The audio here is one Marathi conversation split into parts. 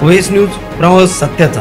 OS न्यूज प्रवास सत्याचा।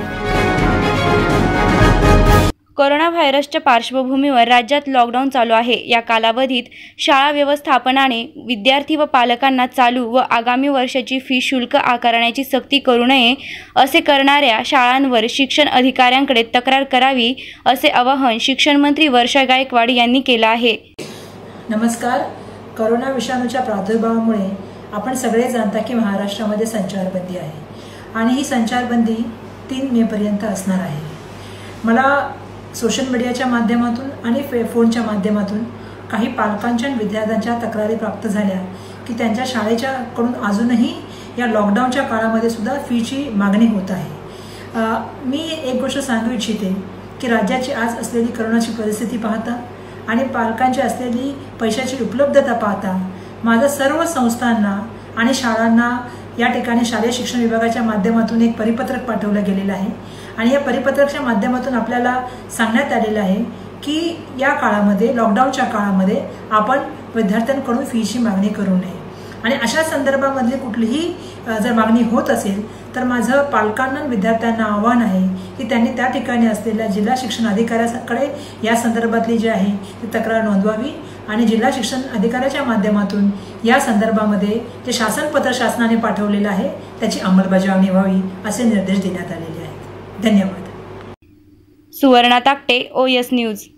कोरोना व्हायरसच्या पार्श्वभूमीवर राज्यात लॉकडाऊन चालू आहे। या कालावधीत शाळा व्यवस्थापनाने विद्यार्थी व पालकांना चालू व आगामी वर्षाची फी शुल्क आकारण्याची सक्ती करू नये असे करणाऱ्या शाळांवर शिक्षण अधिकाऱ्यांकडे तक्रार करावी असे आवाहन शिक्षण मंत्री वर्षा गायकवाड यांनी केले आहे। नमस्कार। कोरोना विषाणूच्या प्रादुर्भावामुळे आपण सगळे जाणता की महाराष्ट्रामध्ये संचारबंदी आहे आणि ही संचारबंदी 3 मे पर्यंत असणार आहे। मला सोशल मीडियाच्या माध्यमातून आणि फोनच्या माध्यमातून काही पालकांच्या आणि विद्यार्थ्यांच्या तक्रारी प्राप्त झाल्या की त्यांच्या शाळेच्याकडून अजूनही या लॉकडाऊनच्या काळामध्ये सुद्धा फीची मागणी होत आहे। मी एक गोष्ट सांगू इच्छिते की राज्याची आज असलेली कोरोनाची परिस्थिती पाहता आणि पालकांची असलेली पैशाची उपलब्धता पाहता माझा सर्व संस्थांना आणि शाळांना या ठिकाणी शालेय शिक्षण विभागाच्या माध्यमातून एक परिपत्रक पाठवलं गेलेलं आहे आणि या परिपत्रकाच्या माध्यमातून आपल्याला सांगण्यात आलेलं आहे की या काळामध्ये लॉकडाऊनच्या काळामध्ये आपण विद्यार्थ्यांकडून फीची मागणी करू नये आणि अशा संदर्भामध्ये कुठलीही जर मागणी होत असेल तर माझं पालकांना आणि विद्यार्थ्यांना आव्हान आहे की त्यांनी त्या ठिकाणी असलेल्या जिल्हा शिक्षण अधिकाऱ्याकडे या संदर्भातली जी आहे ती तक्रार नोंदवावी आणि जिल्हा शिक्षण अधिकाऱ्याच्या माध्यमातून या संदर्भामध्ये जे शासनपत्र शासनाने पाठवलेलं आहे त्याची अंमलबजावणी व्हावी असे निर्देश देण्यात आलेले आहेत। धन्यवाद। Suvarna Takte, OS news.